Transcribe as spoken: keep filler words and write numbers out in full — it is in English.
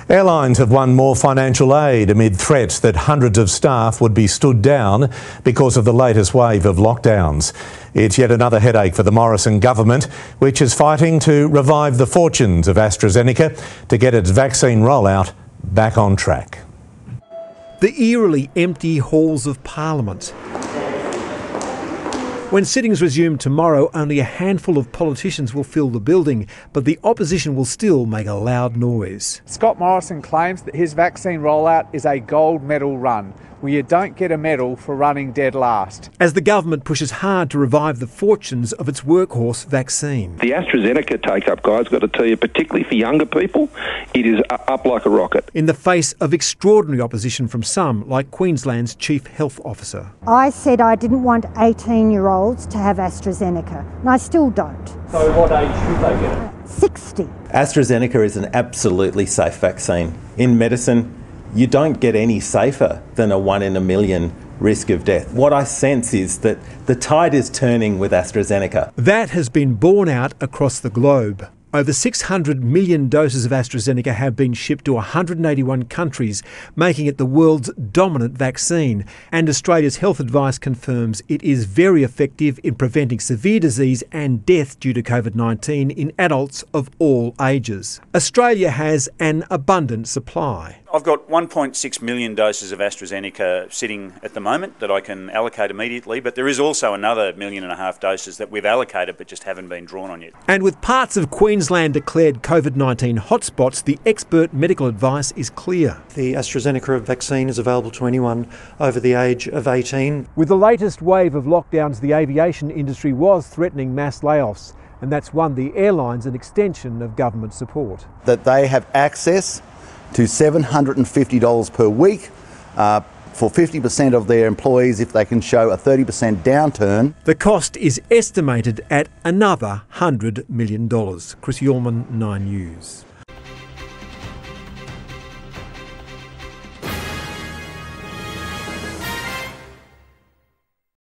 Airlines have won more financial aid amid threats that hundreds of staff would be stood down because of the latest wave of lockdowns. It's yet another headache for the Morrison Government, which is fighting to revive the fortunes of AstraZeneca to get its vaccine rollout back on track. The eerily empty halls of Parliament. When sittings resume tomorrow, only a handful of politicians will fill the building, but the opposition will still make a loud noise. Scott Morrison claims that his vaccine rollout is a gold medal run, where you don't get a medal for running dead last. As the government pushes hard to revive the fortunes of its workhorse vaccine. The AstraZeneca take-up, guys, got to tell you, particularly for younger people, it is up like a rocket. In the face of extraordinary opposition from some, like Queensland's Chief Health Officer. I said I didn't want eighteen-year-olds to have AstraZeneca, and I still don't. So what age should they get it? sixty. AstraZeneca is an absolutely safe vaccine. In medicine, you don't get any safer than a one in a million risk of death. What I sense is that the tide is turning with AstraZeneca. That has been borne out across the globe. Over six hundred million doses of AstraZeneca have been shipped to one hundred eighty-one countries, making it the world's dominant vaccine. And Australia's health advice confirms it is very effective in preventing severe disease and death due to COVID nineteen in adults of all ages. Australia has an abundant supply. I've got one point six million doses of AstraZeneca sitting at the moment that I can allocate immediately, but there is also another million and a half doses that we've allocated but just haven't been drawn on yet. And with parts of Queensland declared COVID nineteen hotspots, the expert medical advice is clear. The AstraZeneca vaccine is available to anyone over the age of eighteen. With the latest wave of lockdowns, the aviation industry was threatening mass layoffs, and that's won the airlines an extension of government support. That they have access to seven hundred fifty dollars per week uh, for fifty percent of their employees if they can show a thirty percent downturn. The cost is estimated at another one hundred million dollars. Chris Yulman, Nine News.